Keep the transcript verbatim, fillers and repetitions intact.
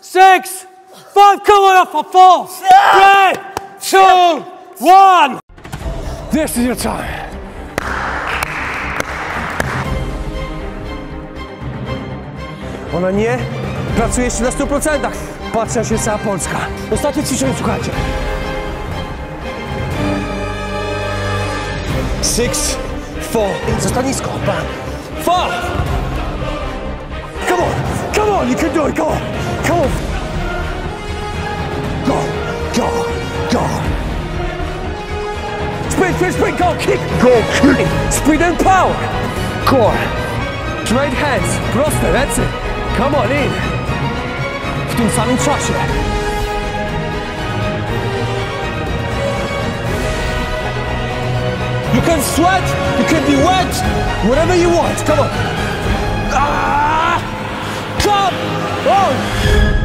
six, five, come on up for four, three, two, one. This is your time. Ona nie pracuje jeszcze na stu procentach. Patrzę się cała Polska. Ostatnie ćwiczenie, słuchajcie. Six, four. Zostań nisko. Five. Come on, come on, you can do it, come on. Come on. Go, go, go. Sprint, sprint, sprint, go, kick. Go, kick. Speed and power. Core. Straight hands. Proste, that's it. Come on in. W tym samym czasie. You can sweat, you can be wet, whatever you want. Come on. Ah! Come on!